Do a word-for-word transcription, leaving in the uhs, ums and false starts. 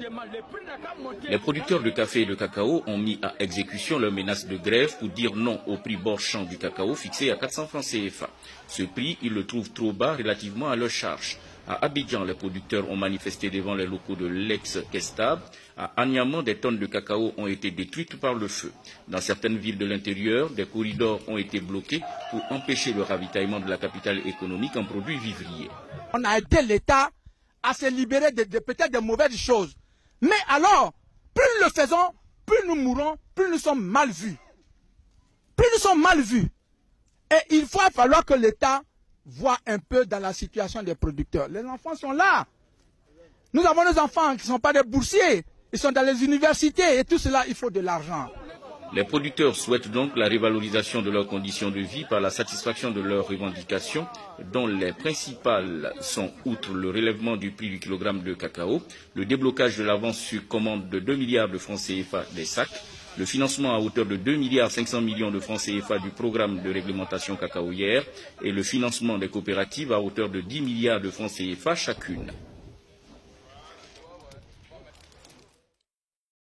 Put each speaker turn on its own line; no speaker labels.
Les producteurs de café et de cacao ont mis à exécution leur menace de grève pour dire non au prix bord champ du cacao fixé à quatre cents francs C F A. Ce prix, ils le trouvent trop bas relativement à leur charge. À Abidjan, les producteurs ont manifesté devant les locaux de l'ex-Kestab. À Agnaman, des tonnes de cacao ont été détruites par le feu. Dans certaines villes de l'intérieur, des corridors ont été bloqués pour empêcher le ravitaillement de la capitale économique en produits vivriers.
On a aidé l'État à se libérer de, de peut-être de mauvaises choses. Mais alors, plus nous le faisons, plus nous mourons, plus nous sommes mal vus. Plus nous sommes mal vus. Et il va falloir que l'État voit un peu dans la situation des producteurs. Les enfants sont là. Nous avons des enfants qui ne sont pas des boursiers. Ils sont dans les universités et tout cela, il faut de l'argent.
Les producteurs souhaitent donc la révalorisation de leurs conditions de vie par la satisfaction de leurs revendications, dont les principales sont, outre le relèvement du prix du kilogramme de cacao, le déblocage de l'avance sur commande de deux milliards de francs C F A des sacs, le financement à hauteur de deux milliards cinq cents millions de francs C F A du programme de réglementation cacaoyère et le financement des coopératives à hauteur de dix milliards de francs C F A chacune.